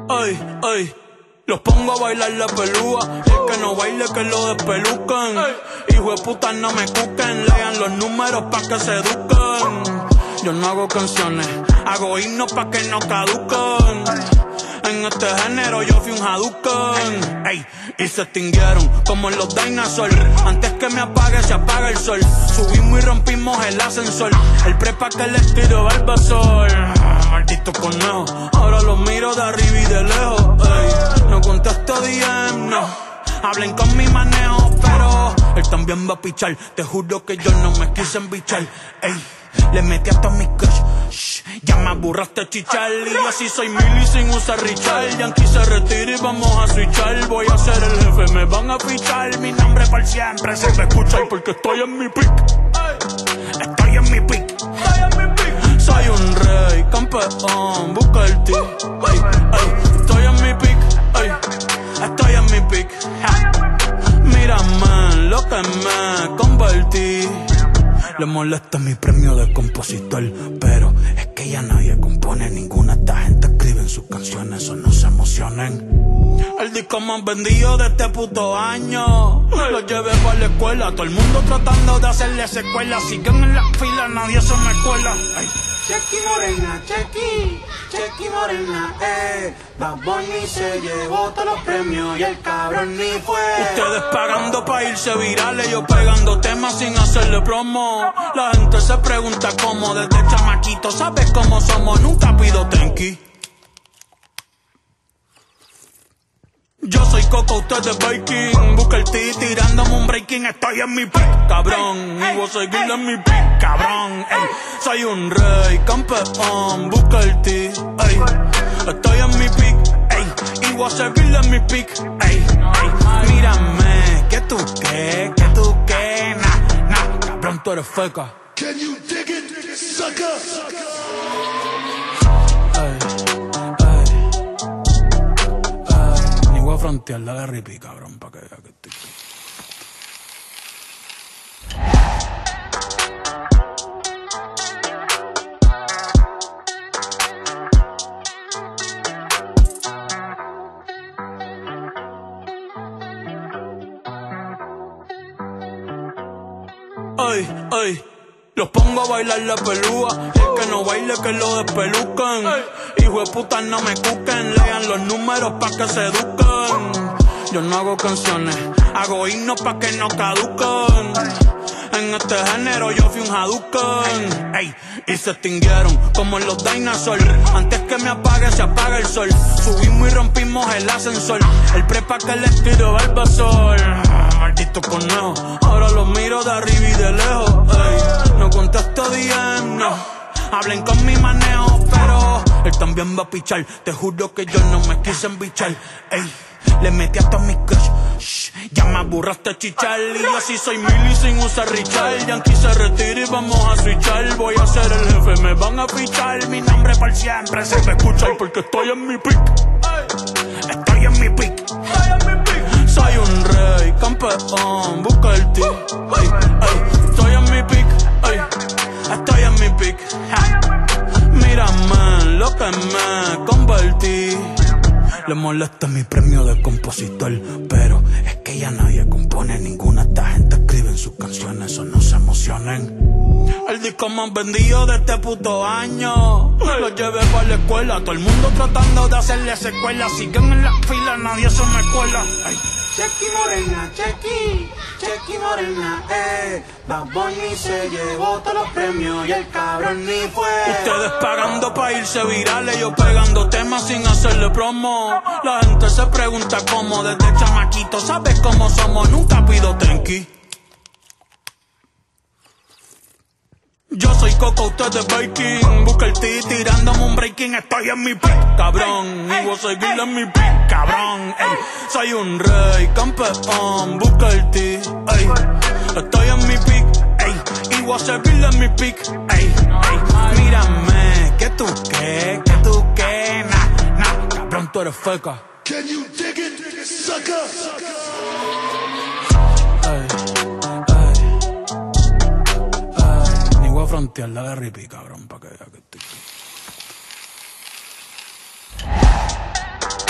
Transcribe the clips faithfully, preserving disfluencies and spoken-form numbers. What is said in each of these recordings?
Ay, ay, los pongo a bailar la pelúa. Y el que no baile que lo despelucan. Hijo de puta no me cuquen. Lean los números pa' que se eduquen. Yo no hago canciones, hago himnos pa' que no caduquen. En este género yo fui un Hadouken. Ey, y se extinguieron como en los dinosaurs. Antes que me apague se apaga el sol. Subimos y rompimos el ascensor. El prepa que les tiro Barbasol. Maldito conejo, ahora los miro de arriba y de lejos. Ey, no contesto D M, no. Hablen con mi manejo, pero él también va a pichar. Te juro que yo no me quise embichar. Ey, le metí hasta mis crush. Shh, ya me aburraste chichar. Y yo así soy Milly sin usar Richard. Yankee se retira y vamos a switchar. Voy a ser el jefe, me van a fichar. Mi nombre para siempre se me escucha. Y porque estoy en mi pick. Estoy en mi pick. Soy un rey, campeón, busca el ti. Ey, ey, estoy en mi pick. Ey, estoy en mi pick. Ja. Mírame lo que me convertí. Le molesta mi premio de compositor, pero es que ya nadie compone ninguna. Esta gente escribe en sus canciones, o no se emocionen. El disco más vendido de este puto año. Lo llevé para la escuela, todo el mundo tratando de hacerle secuela. Siguen en la fila, nadie se me cuela. Ay. Chequi Morena, Chequi, Chequi Morena, eh. Bad Bunny se llevó todos los premios y el cabrón ni fue. Ustedes pagando pa' irse virales, yo pegando temas sin hacerle promo. La gente se pregunta cómo desde chamaquito, ¿sabes cómo somos? Nunca pido tenki. Yo soy Coco, usted es Viking. Busca el T tirándome un breaking. Estoy en mi pick, cabrón. Y voy a seguir en mi pick, cabrón. Ey, soy un rey, campeón. Busca el T, ey. Estoy en mi pick, ey. Y voy a seguir en mi pick, ey, ey. Mírame, que tú qué, que tú qué. Nah, nah, cabrón, tú eres feca. Can you dig it, sucker? Frontear la de Rippy, cabrón, pa' que vea que estoy. Ay, ay, los pongo a bailar la pelúa. Y el que no baile que lo despelucan. Hijo de puta no me cuquen. Lean los números pa' que se eduquen. Yo no hago canciones, hago himnos pa' que no caduquen. En este género yo fui un Hadouken. Ey, y se extinguieron como en los dinosaurs. Antes que me apague se apaga el sol. Subimos y rompimos el ascensor. El prepa que les tiro Barbasol. Maldito conejo, ahora los miro de arriba y de lejos. Ey, no contesto D M, no. Hablen con mi manejo, pero él también va a pichar. Te juro que yo no me quise embichar. Ey, le metí hasta mis crush. Shh, ya me aburraste chichar. Y yo así soy Milly sin usar Richard. Yankee se retira y vamos a switchar. Voy a ser el jefe, me van a fichar. Mi nombre para siempre se me escucha. Y porque estoy en mi pick. Estoy en mi pick. Soy un rey, campeón, busca el ti. Ey, ey, estoy en mi pick. Ey, estoy en mi pick. Ja. Mírame lo que me convertí. Le molesta mi premio de compositor, pero es que ya nadie compone ninguna. Esta gente escribe en sus canciones, o no se emocionen. El disco más vendido de este puto año. Lo llevé para la escuela, todo el mundo tratando de hacerle secuela. Siguen en la fila, nadie se me cuela. Ay. Chequi Morena, Chequi, Chequi Morena, eh. Bad Bunny se llevó todos los premios y el cabrón ni fue. Ustedes pagando pa' irse virales, yo pegando temas sin hacerle promo. La gente se pregunta cómo desde chamaquito, ¿sabes cómo somos? Nunca pido tenki. Yo soy Coco, usted es Viking. Busca el T tirándome un breaking. Estoy en mi pick, cabrón. Y voy a seguir en mi pick, cabrón. Ey, soy un rey, campeón. Busca el T, ey. Estoy en mi pick, ey. Y voy a seguir en mi pick, ey, ey. Mírame, que tú qué, que tú qué. Nah, nah, cabrón, tú eres feca. Can you dig it, sucker? Frontear la de Rippy, cabrón, pa' que vea que estoy.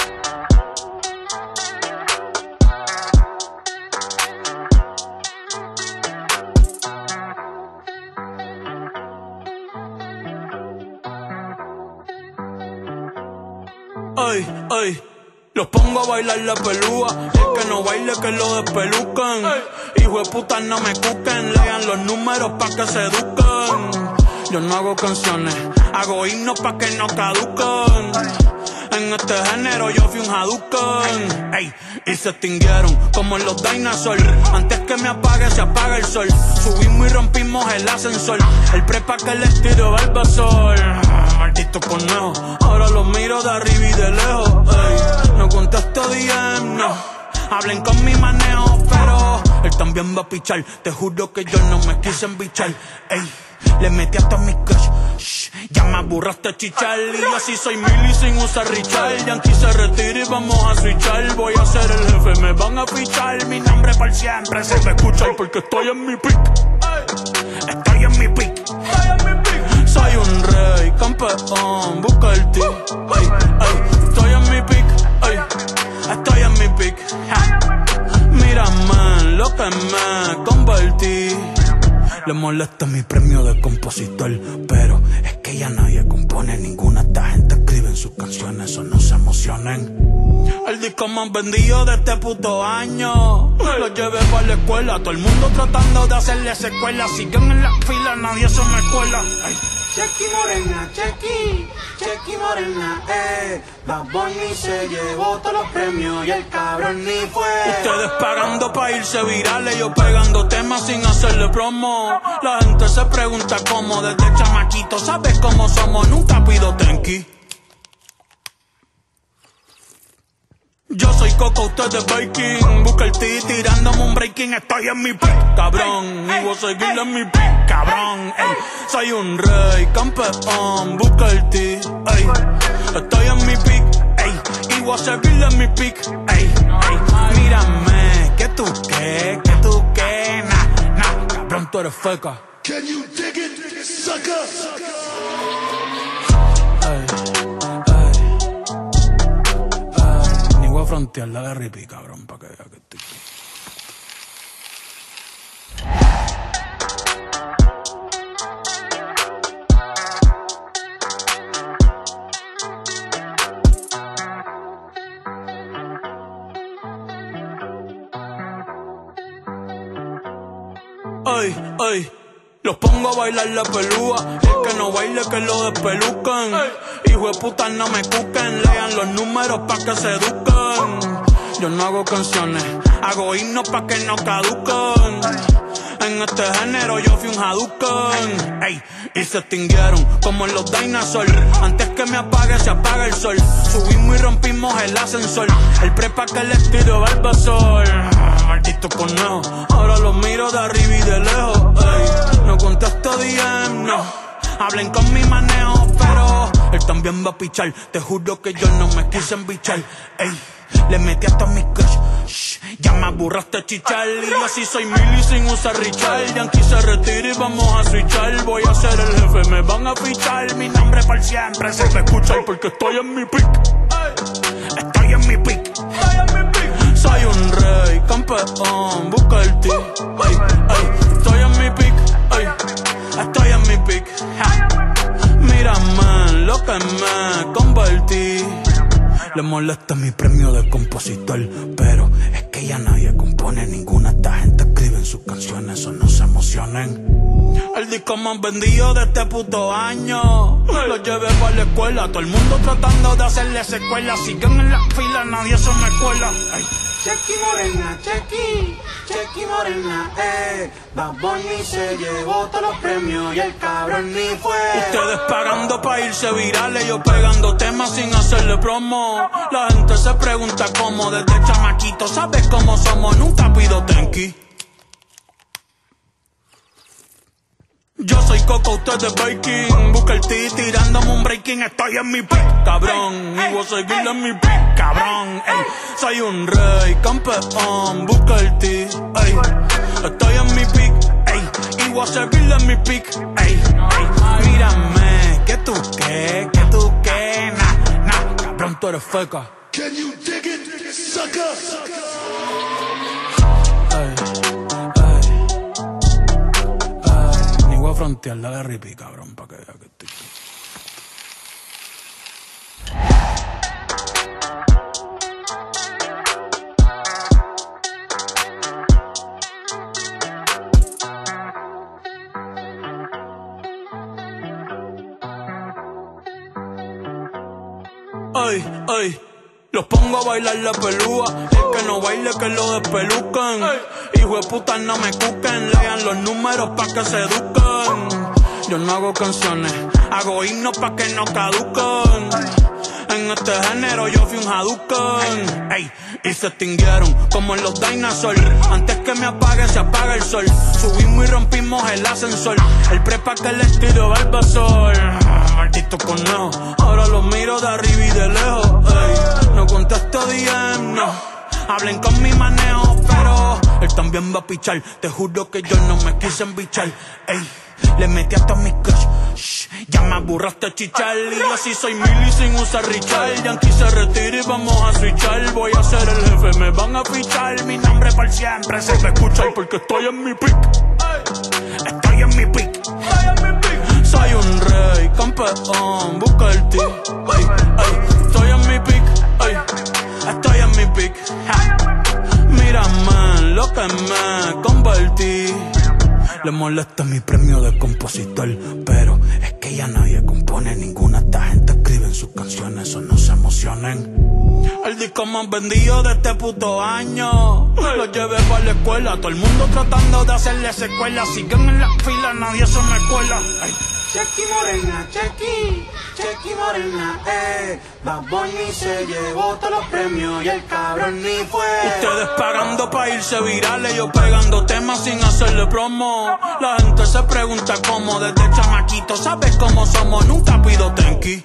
Ay, ay. Los pongo a bailar la pelúa. El que no baile que lo despelucan. Hijo de puta no me cuquen. Lean los números pa' que se eduquen. Yo no hago canciones, hago himnos pa' que no caduquen. En este género yo fui un Hadouken. Ey, y se extinguieron como en los dinosaurs. Antes que me apague se apaga el sol. Subimos y rompimos el ascensor. El prepa que les tiro Barbasol. Maldito conejo, ahora los miro de arriba y de lejos. Ey, no contesto D M, no. Hablen con mi manejo, pero él también va a pichar. Te juro que yo no me quise embichar. Ey, le metí hasta mi crush. Shh, ya me aburraste chichar. Y yo así soy Milly sin usar Richard. Yankee se retira y vamos a switchar. Voy a ser el jefe, me van a fichar. Mi nombre por siempre se va a escuchar porque estoy en mi pick. Estoy en mi pick. Soy un rey, campeón, busca el ti. Ay, ay, estoy en mi pick. Ay, estoy en mi pick. Mírame lo que me convertí. Le molesta mi premio de compositor, pero es que ya nadie compone ninguna. Esta gente escribe en sus canciones, o no se emocionen. El disco más vendido de este puto año. Lo llevé para la escuela, todo el mundo tratando de hacerle secuela. Siguen en la fila, nadie se me cuela. Ay. Chequi Morena, Chequi, Chequi Morena, eh. Bad Bunny se llevó todos los premios y el cabrón ni fue. Ustedes pagando pa' irse virales, yo pegando temas sin hacerle promo. La gente se pregunta cómo, desde chamaquito, ¿sabes cómo somos? Nunca pido tenki. Yo soy Coco, ustedes Viking. Busca el T tirándome un breaking. Estoy en mi pick, cabrón. Y voy a seguir en mi pick, cabrón. Ey, soy un rey, campeón. Busca el T, ey. Estoy en mi pick, ey. Y voy a seguir en mi pick, ey, ey. Mírame, que tú qué, que tú qué. Nah, nah, cabrón, tú eres feca. Can you dig it, sucker? Frontear la de Rippy, cabrón, pa' que vea que estoy. Ay, ay. Los pongo a bailar la pelúa. El que no baile que lo despelucan. Hijo de puta no me cuquen. Lean los números pa' que se eduquen. Yo no hago canciones, hago himnos pa' que no caduquen. En este género yo fui un Hadouken. Ey, y se extinguieron como en los dinosaurs. Antes que me apague se apaga el sol. Subimos y rompimos el ascensor. El prepa que les tiro Barbasol. Maldito conejo, ahora los miro de arriba y de lejos. Ey, no contesto D M, no. Hablen con mi manejo, pero él también va a pichar. Te juro que yo no me quise embichar. Ey, le metí hasta mi crush. Shh, ya me aburraste chichar. Y yo así soy Milly sin usar Richard. Yankee se retira y vamos a switchar. Voy a ser el jefe, me van a fichar. Mi nombre por siempre se va a escuchar porque estoy en mi pick. Estoy en mi pick. Soy un rey, campeón, busca el ti. Ay, ay, estoy en mi pick. Ay, estoy en mi pick. Mírame lo que me convertí. Le molesta mi premio de compositor, pero es que ya nadie compone ninguna. Esta gente escribe en sus canciones, o no se emocionen. El disco más vendido de este puto año. Lo llevé para la escuela, todo el mundo tratando de hacerle secuela. Siguen en la fila, nadie se me cuela. Ay. Chequi Morena, Chequi, Chequi Morena, eh. Bad Bunny se llevó todos los premios y el cabrón ni fue. Ustedes pagando pa' irse virales, yo pegando temas sin hacerle promo. La gente se pregunta cómo, desde chamaquito, ¿sabes cómo somos? Nunca pido tenki. Yo soy Coco, ustedes Viking. Busca el T tirándome un breaking. Estoy en mi pick, cabrón. Y voy a seguir en mi pick, cabrón. Ey, soy un rey, campeón. Busca el T, ey. Estoy en mi pick, ey. Y voy a seguir en mi pick, ey, ey. Mírame, que tú qué, que tú qué. Nah, nah, cabrón, tú eres feca. Can you dig it, sucker? Frontear la de Rippy, cabrón, pa' que vea que estoy. Ay, ay, los pongo a bailar la pelúa. El que no baile que lo despelucan. Hijo de puta no me cuquen. Lean los números pa' que se eduquen. Yo no hago canciones, hago himnos pa' que no caduquen. En este género yo fui un Hadouken. Ey, y se extinguieron como en los dinosaurs. Antes que me apague se apaga el sol. Subimos y rompimos el ascensor. El prepa que les tiro Barbasol. Maldito conejo, ahora los miro de arriba y de lejos. Ey, no contesto D M, no. Hablen con mi manejo, pero él también va a pichar. Te juro que yo no me quise embichar. Ey, le metí hasta mis crush. Shh, ya me aburraste chichar. Y yo sí soy Milly sin usar Richard. Yankee se retira y vamos a switchar. Voy a ser el jefe, me van a fichar. Mi nombre por siempre se va a escuchar porque estoy en mi pick. Estoy en mi pick. Soy un rey, campeón, busca el ti. Ey, ey, estoy en mi pick. Ey, estoy en mi pick. Mírame lo que me convertí. Le molesta mi premio de compositor, pero es que ya nadie compone ninguna. Esta gente escribe en sus canciones, o no se emocionen. El disco más vendido de este puto año. Lo llevé para la escuela, todo el mundo tratando de hacerle secuela. Siguen en la fila, nadie se me cuela. Ay. Chequi Morena, Chequi, Chequi Morena, eh. Bad Bunny se llevó todos los premios y el cabrón ni fue. Ustedes pagando pa' irse virales, yo pegando temas sin hacerle promo. La gente se pregunta cómo, desde chamaquito, ¿sabes cómo somos? Nunca pido tenki.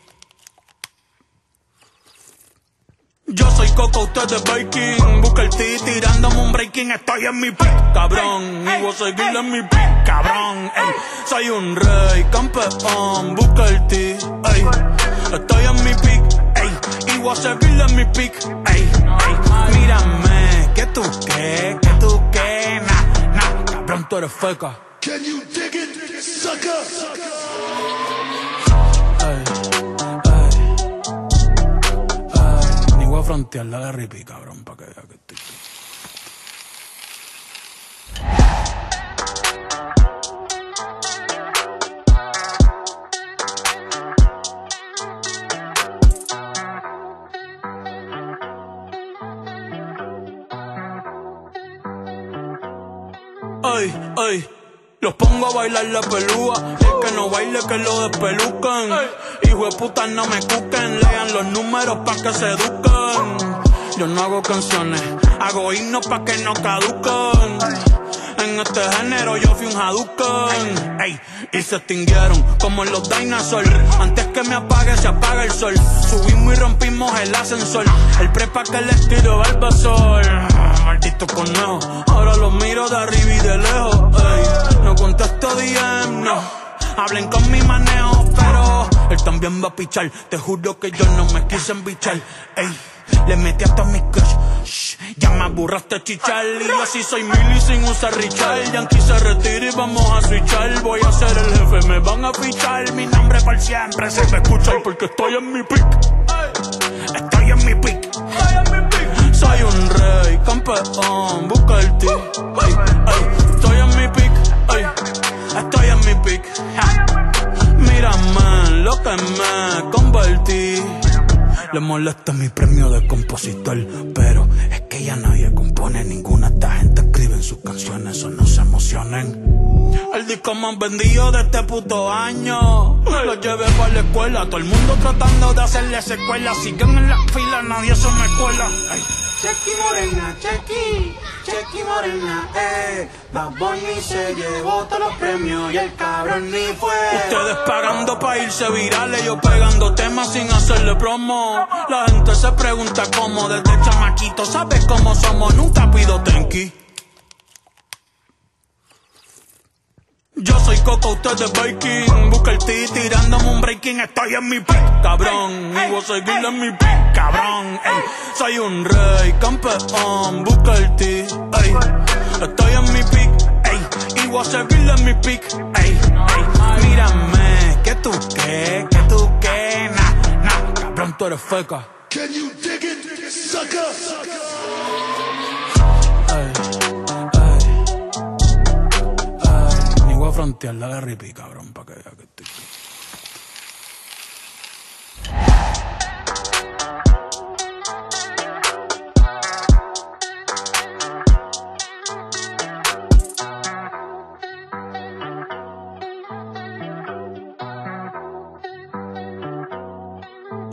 Yo soy Coco, ustedes Baking. Busca el T tirándome un breaking. Estoy en mi pick, cabrón. Y voy a seguir en mi pick, cabrón. Ey, soy un rey, campeón. Busca el T, ey. Estoy en mi pick, ey. Y voy a seguir en mi pick, ey, ey. Mírame, que tú qué, que tú qué. Nah, nah, cabrón, tú eres feca. Can you dig it, sucker? Ey. Voy a frontear la de Rippy, cabrón, pa' que vea que estoy. Ay, ay, los pongo a bailar la pelúa. El que no baile que lo despelucan. Hijo de puta no me cuquen. Lean los números pa' que se eduquen. Yo no hago canciones, hago himnos pa' que no caduquen. En este género yo fui un Hadouken. Ey, y se extinguieron como en los dinosaurs. Antes que me apague se apaga el sol. Subimos y rompimos el ascensor. El prepa que les tiro Barbasol. Maldito conejo, ahora los miro de arriba y de lejos. Ey, no contesto D M, no. Hablen con mi manejo, pero él también va a pichar. Te juro que yo no me quise embichar. Ey, le metí hasta mis crush. Shh, ya me aburraste chichar. Y yo sí soy Milly sin usar Richard. Yankee se retira y vamos a switchar. Voy a ser el jefe, me van a fichar. Mi nombre por siempre se va a escuchar porque estoy en mi pick. Estoy en mi pick. Soy un rey, campeón, busca el ti. Ey, ey, estoy en mi pick. Ey, estoy en mi pick. Mírame lo que me convertí. Le molesta mi premio de compositor, pero es que ya nadie compone ninguna. Esta gente escribe en sus canciones, o no se emocionen. El disco más vendido de este puto año. Lo llevé para la escuela, todo el mundo tratando de hacerle secuela. Siguen en la fila, nadie se me cuela. Ay. Chequi Morena, Chequi, Chequi Morena, eh. Bad Bunny se llevó todos los premios y el cabrón ni fue. Ustedes pagando pa' irse virales, yo pegando temas sin hacerle promo. La gente se pregunta cómo, desde chamaquito, ¿sabes cómo somos? Nunca pido tenki. Yo soy Coco, ustedes Baking. Busca el T tirándome un breaking. Estoy en mi pick, cabrón. Y voy a seguir en mi pick, cabrón. Ey, soy un rey, campeón. Busca el T, ey. Estoy en mi pick, ey. Y voy a seguir en mi pick, ey, ey. Mírame, que tú qué, que tú qué. Nah, nah, cabrón, tú eres feca. Can you dig it, sucker? Ey. Voy a frontear la de Rippy, cabrón, pa' que vea que estoy.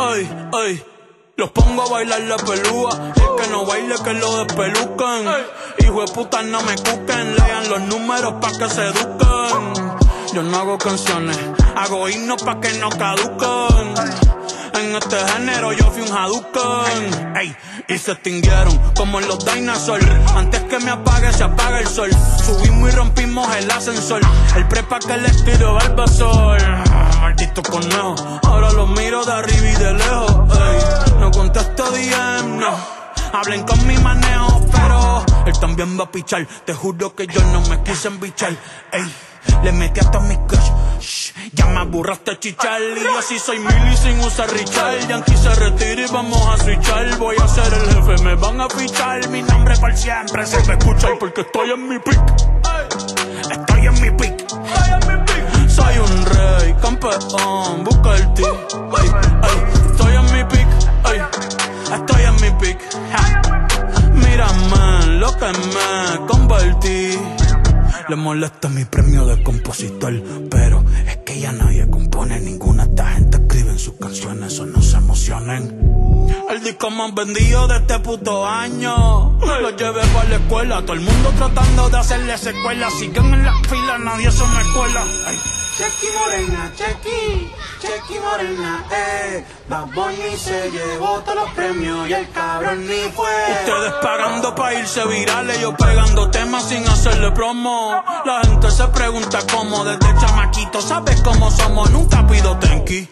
Ay, ay. Los pongo a bailar la pelúa. El que no baile que lo despelucan. Hijo de puta no me cuquen. Lean los números pa' que se eduquen. Yo no hago canciones, hago himnos pa' que no caduquen. En este género yo fui un Hadouken. Ey, y se extinguieron como en los dinosaurs. Antes que me apague se apaga el sol. Subimos y rompimos el ascensor. El prepa que les tiro Barbasol. Maldito conejo, ahora los miro de arriba y de lejos. Ey, no contesto D M, no. Hablen con mi manejo, pero él también va a pichar. Te juro que yo no me quise embichar. Ey, le metí hasta mis crush. Shh, ya me aburraste chichar. Y yo así soy Milly sin usar Richard. Yankee se retira y vamos a switchar. Voy a ser el jefe, me van a fichar. Mi nombre por siempre se me escucha. Porque estoy en mi pick. Estoy en mi pick. Soy un rey, campeón, busca el ti. Ay, ay, estoy en mi pick. Ay, estoy en mi pick. Mírame lo que me convertí. Le molesta mi premio de compositor, pero es que ya nadie compone ninguna. Esta gente escribe en sus canciones, o no se emocionen. El disco más vendido de este puto año. Lo llevé para la escuela, todo el mundo tratando de hacerle secuela. Siguen en la fila, nadie se me cuela. Ay. Chequi Morena, Chequi, Chequi Morena, eh. Bad Bunny se llevó todos los premios y el cabrón ni fue. Ustedes pagando pa' irse virales, yo pegando temas sin hacerle promo. La gente se pregunta cómo, desde chamaquito, ¿sabes cómo somos? Nunca pido tenki.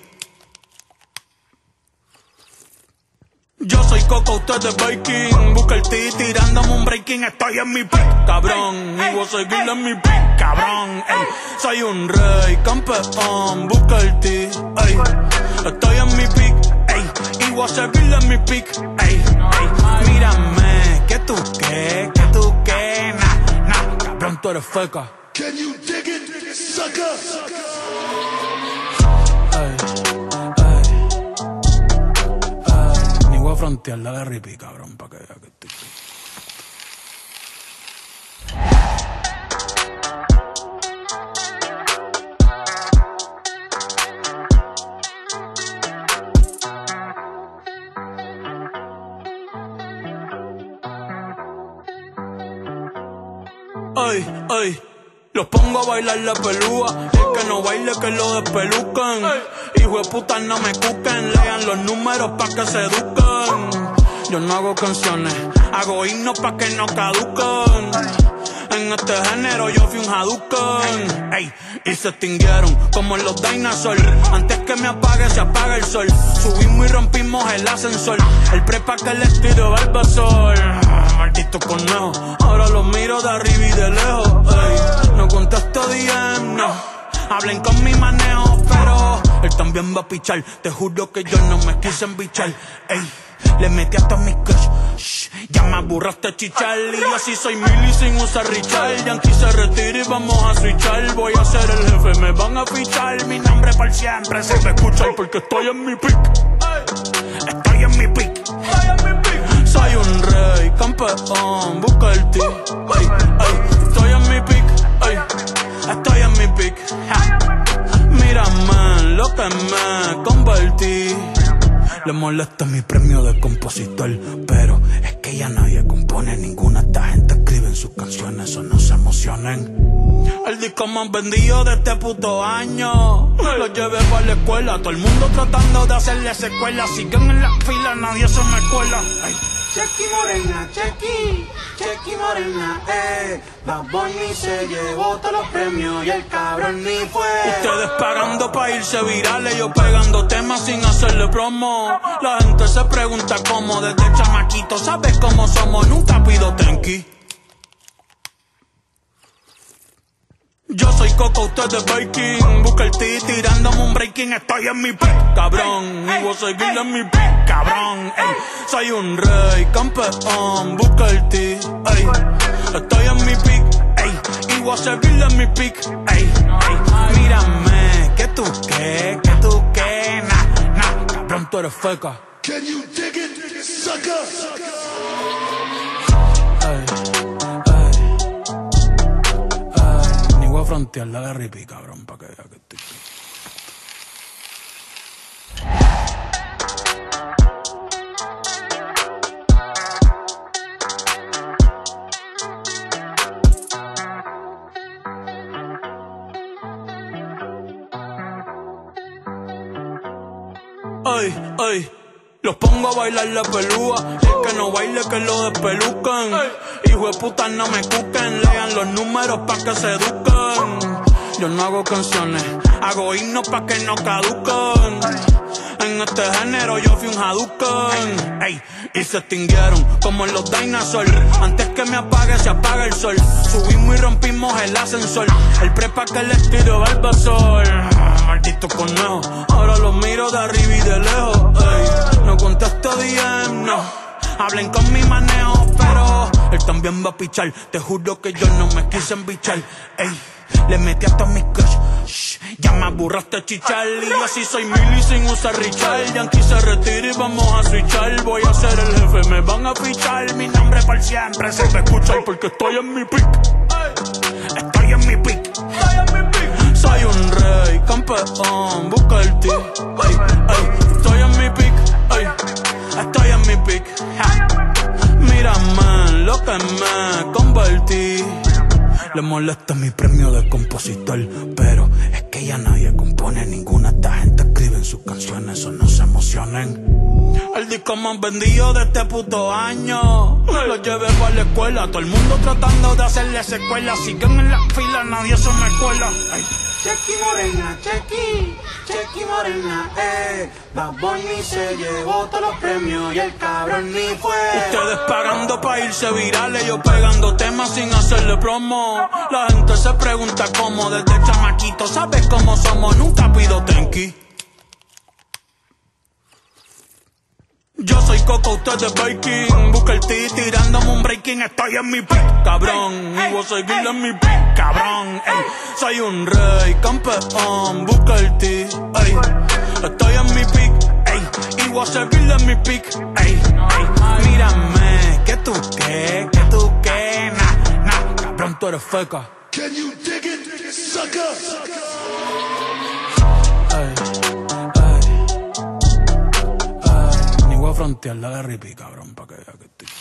Yo soy Coco, usted es Baking. Busca el T tirándome un breaking. Estoy en mi pick, cabrón. Y voy a seguir en mi pick, cabrón. Ey, soy un rey, campeón. Busca el T, ey. Estoy en mi pick, ey. Y voy a seguir en mi pick, ey, ey. Mírame, que tú qué, que tú qué. Nah, nah, cabrón, tú eres feca. Can you dig it, sucker? Ey. Voy a frontear, dale ripi, cabrón, pa' que vea que estoy. Ay, ay. Los pongo a bailar la pelúa. El que no baile que lo despelucan. Hijo de puta no me cuquen. Lean los números pa' que se eduquen. Yo no hago canciones, hago himnos pa' que no caduquen. En este género yo fui un Hadouken. Ey, y se extinguieron como en los dinosaurs. Antes que me apague se apaga el sol. Subimos y rompimos el ascensor. El prepa que les tiro Barbasol. Maldito conejo, ahora los miro de arriba y de lejos. Ey, no contesto D M, no. Hablen con mi manejo, pero él también va a pichar. Te juro que yo no me quise embichar. Ey, le metí hasta mis crush. Shh, ya me aburraste chichar. Y yo así soy Milly sin usar Richard. Yankee se retira y vamos a switchar. Voy a ser el jefe, me van a fichar. Mi nombre por siempre se me escucha. Porque estoy en mi pick. Estoy en mi pick. Soy un rey, campeón, busca el ti. Ay, ay, estoy en mi pick. Ay, estoy en mi pick. Mírame lo que me convertí. Le molesta mi premio de compositor, pero es que ya nadie compone ninguna. Esta gente escribe en sus canciones, o no se emocionen. El disco más vendido de este puto año. Lo llevé para la escuela, todo el mundo tratando de hacerle secuela. Siguen en la fila, nadie se me cuela. Ay. Chequi Morena, Chequi, Chequi Morena, eh. Bad Bunny se llevó todos los premios y el cabrón ni fue. Ustedes pagando pa' irse virales, yo pegando temas sin hacerle promo. La gente se pregunta cómo, desde chamaquito, ¿sabes cómo somos? Nunca pido tenki. Yo soy Coco, usted es Baking. Busca el T tirándome un breaking. Estoy en mi pick, cabrón. Y voy a seguir en mi pick, cabrón. Ey, soy un rey, campeón. Busca el T, ey. Estoy en mi pick, ey. Y voy a seguir en mi pick, ey, ey. Mírame, que tú qué, que tú qué. Nah, nah, cabrón, tú eres feca. Can you dig it, sucker? Ey. Voy a frontear, dale ripi, cabrón, pa' que vea que estoy. Ay, ay. Los pongo a bailar la pelúa. El que no baile que lo despelucan. Hijo de puta no me cuquen. Lean los números pa' que se eduquen. Yo no hago canciones, hago himnos pa' que no caduquen. En este género yo fui un Hadouken. Ey, y se extinguieron como en los dinosaurs. Antes que me apague se apaga el sol. Subimos y rompimos el ascensor. El prepa que les tiro Barbasol. Maldito conejo, ahora los miro de arriba y de lejos. Ey, no contesto D M, no. Hablen con mi manejo, pero él también va a pichar. Te juro que yo no me quise embichar. Ey, le metí hasta mis crush. Shh, ya me aburraste chichar. Y yo así soy Milly sin usar Richard. Yankee se retira y vamos a switchar. Voy a ser el jefe, me van a fichar. Mi nombre por siempre se me escucha. Porque estoy en mi pick. Estoy en mi pick. Soy un rey, campeón, busca el ti. Ay, ay, estoy en mi pick. Ay, estoy en mi pick. Ja. Mírame en lo que me convertí. Le molesta mi premio de compositor, pero es que ya nadie compone ninguna. Esta gente escribe en sus canciones, o no se emocionen. El disco más vendido de este puto año. Lo llevé para la escuela, todo el mundo tratando de hacerle secuela. Siguen en la fila, nadie se me cuela. Ay. Chequi Morena, Chequi, Chequi Morena, eh. Bad Bunny se llevó todos los premios y el cabrón ni fue. Ustedes pagando pa' irse virales, yo pegando temas sin hacerle promo. La gente se pregunta cómo, desde chamaquito, ¿sabes cómo somos? Nunca pido tenki. Yo soy Coco, usted es Baking. Busca el T tirándome un breaking. Estoy en mi pick, cabrón. Y voy a seguir en mi pick, cabrón. Ey, soy un rey, campeón. Busca el T, ey. Estoy en mi pick, ey. Y voy a seguir en mi pick, ey, ey. Mírame, que tú qué, que tú qué. Nah, nah, cabrón, tú eres feca. Can you dig it, sucker? Ey. Voy a frontear la de Rippy, cabrón, pa' que vea que estoy.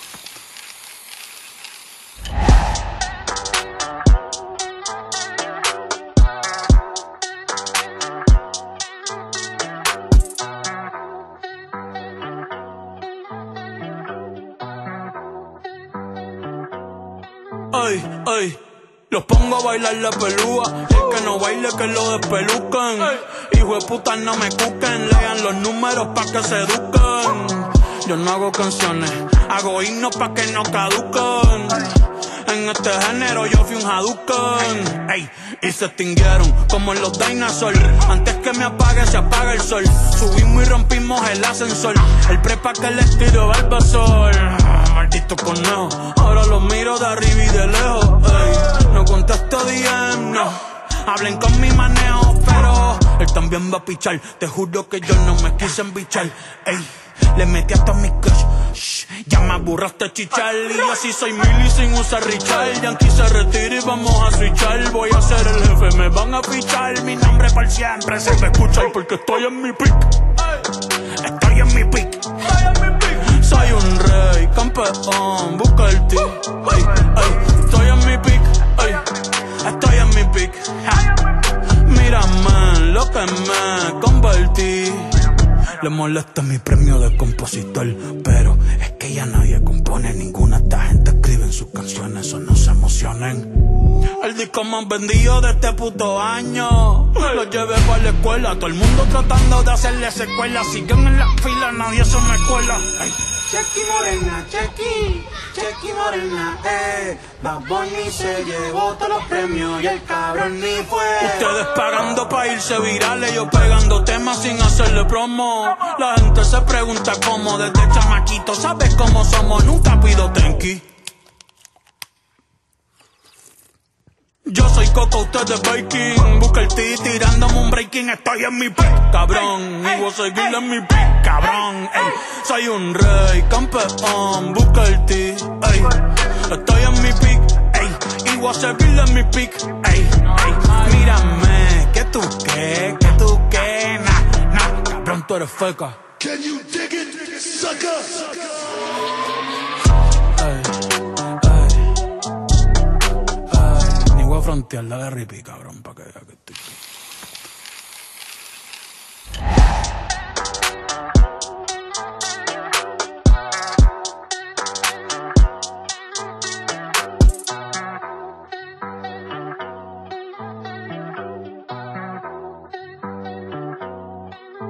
Ay, ay. Los pongo a bailar la pelúa. El que no baile que lo despelucan. Hijo de puta no me cuquen. Lean los números pa' que se eduquen. Yo no hago canciones, hago himnos pa' que no caduquen. En este género yo fui un Hadouken. Ey, y se extinguieron como en los dinosaurs. Antes que me apague se apaga el sol. Subimos y rompimos el ascensor. El prepa que les tiro Barbasol. Maldito conejo, ahora los miro de arriba y de lejos. Ey, no contesto D M, no. Hablen con mi manejo, pero él también va a pichar. Te juro que yo no me quise embichar. Ey, le metí hasta mis crush. Shh, ya me aburraste chichar. Y yo así soy Milly sin usar Richard. Yankee se retira y vamos a switchar. Voy a ser el jefe, me van a fichar. Mi nombre por siempre se me escucha. Porque estoy en mi pick. Estoy en mi pick. Soy un rey, campeón, busca el T. Ay, ay, estoy en mi pick. Ay, estoy en mi pick. Ja. Mírame en lo que me convertí. Le molesta mi premio de compositor, pero es que ya nadie compone ninguna. Esta gente escribe en sus canciones, o no se emocionen. El disco más vendido de este puto año. Lo llevé para la escuela, todo el mundo tratando de hacerle secuela. Siguen en la fila, nadie se me cuela. Ay. Chequi Morena, Chequi, Chequi Morena, eh. Bad Bunny se llevó todos los premios y el cabrón ni fue. Ustedes pagando pa' irse virales, yo pegando temas sin hacerle promo. La gente se pregunta cómo, desde chamaquito, ¿sabes cómo somos? Nunca pido tenki. Yo soy Coco, usted es Baking. Busca el T tirándome un breaking. Estoy en mi pick, cabrón. Y voy a seguir en mi pick, cabrón. Ey, soy un rey, campeón. Busca el T, ey. Estoy en mi pick, ey. Y voy a seguir en mi pick, ey, ey. Mírame, que tú qué, que tú qué. Nah, nah, cabrón, tú eres feca. Can you dig it, sucker? Frontear la de Rippy, cabrón, pa' que vea que estoy.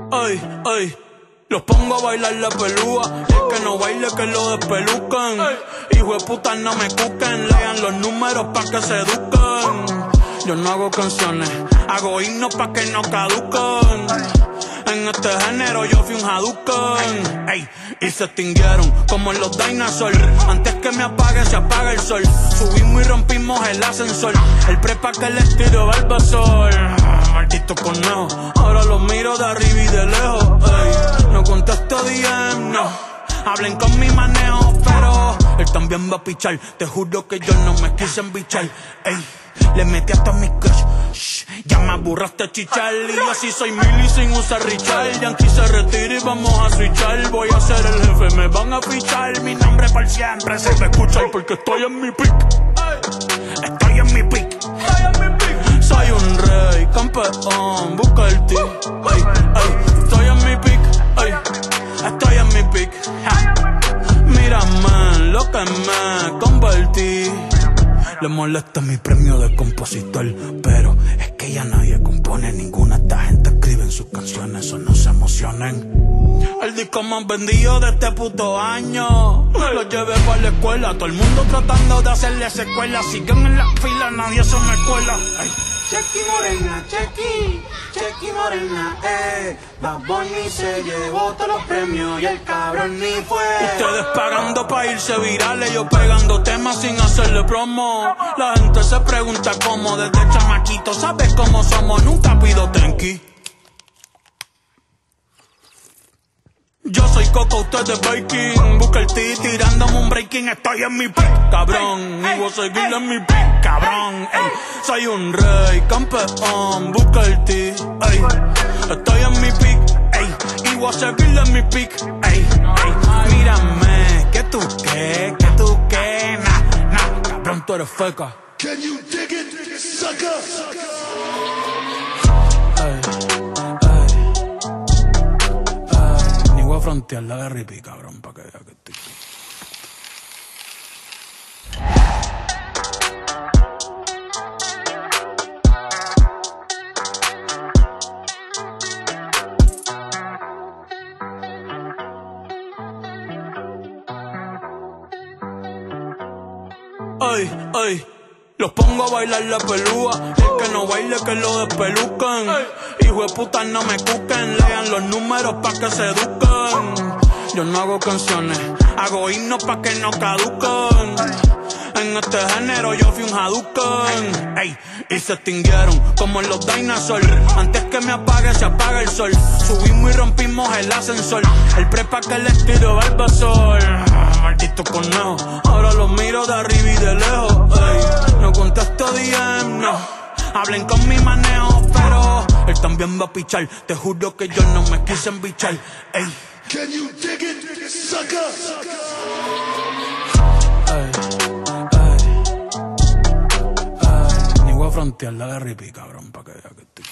Ay, ay. Los pongo a bailar la pelúa. El que no baile que lo despelucan. Hijo de puta no me cuquen. Lean los números pa' que se eduquen. Yo no hago canciones, hago himnos pa' que no caduquen. En este género yo fui un Hadouken. Ey, y se extinguieron como en los dinosaurs. Antes que me apague se apaga el sol. Subimos y rompimos el ascensor. El prepa que les tiro Barbasol. Maldito conejo, ahora los miro de arriba y de lejos. Ey, no contesto D M, no. Hablen con mi manejo, pero él también va a pichar. Te juro que yo no me quise embichar. Ey, le metí hasta mi crush. Shh, ya me aburraste chichar. Y yo así soy Milly sin usar Richard. Yankee se retira y vamos a switchar. Voy a ser el jefe, me van a fichar. Mi nombre para siempre se me escucha porque estoy en mi pick. Estoy en mi pick. Soy un rey, campeón, busca el ti. Ay, ay, estoy en mi pick. Ay, estoy en mi pick. Mírame lo que me convertí. Le molesta mi premio de compositor, pero es que ya nadie compone ninguna. Esta gente escribe en sus canciones, eso no se emocionen. El disco más vendido de este puto año lo llevé para la escuela. Todo el mundo tratando de hacerle secuela. Siguen en la fila, nadie se me cuela. Ay. Chequi Morena, Chequi, Chequi Morena, eh. Bad Bunny se llevó todos los premios y el cabrón ni fue. Ustedes pagando pa' irse virales, yo pegando temas sin hacerle promo. La gente se pregunta cómo, desde chamaquito, ¿sabes cómo somos? Nunca pido tenki. Yo soy Coco, usted es Baking. Busca el T tirándome un breaking. Estoy en mi pick, cabrón. Y voy a seguir en mi pick, cabrón. Ey, soy un rey, campeón. Busca el T, ey. Estoy en mi pick, ey. Y voy a seguir en mi pick, ey, ey. Mírame, que tú qué, que tú qué. Nah, nah, cabrón, tú eres feca. Can you dig it, sucker? Ey. Voy a frontear la de Rippy, cabrón, pa' que vea que estoy. Ay, ay. Los pongo a bailar la pelúa. El que no baile que lo despelucan. Hijo de puta no me cuquen. Lean los números pa' que se eduquen. Yo no hago canciones, hago himnos pa' que no caduquen. En este género yo fui un Hadouken. Ey, y se extinguieron como en los dinosaurs. Antes que me apague se apaga el sol. Subimos y rompimos el ascensor. El prepa que les tiro Barbasol. Maldito conejo, ahora los miro de arriba y de lejos. Ey, no contesto D M, no. Hablen con mi manejo, pero él también va a pichar. Te juro que yo no me quise embichar. Ey. Can you dig it, sucker? Ay, ay, ay. Ni voy a frontear la de Rippy, cabrón, pa' que vea que estoy.